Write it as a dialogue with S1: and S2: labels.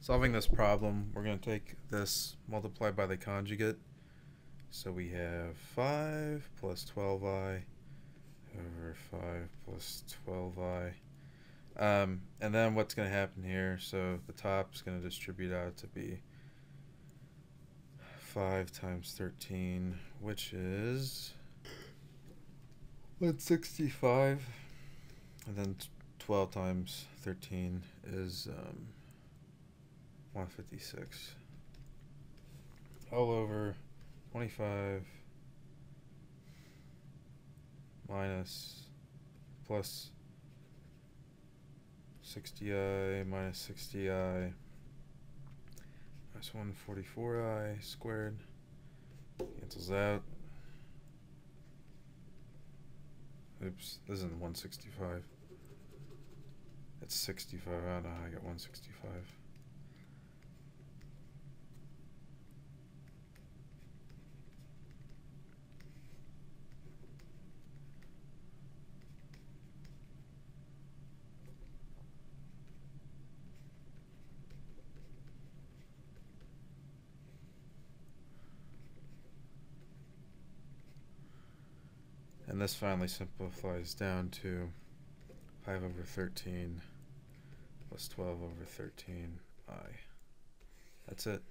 S1: Solving this problem, we're going to take this multiplied by the conjugate. So we have 5 plus 12i over 5 plus 12i. And then what's going to happen here, so the top's going to distribute out to be 5 times 13, which is 165. And then 12 times 13 is 156. All over 25 minus plus 60i minus 60i minus 144i squared cancels out. Oops, this isn't 165. It's 65. I don't know how I got 165. And this finally simplifies down to 5 over 13 plus 12 over 13i. That's it.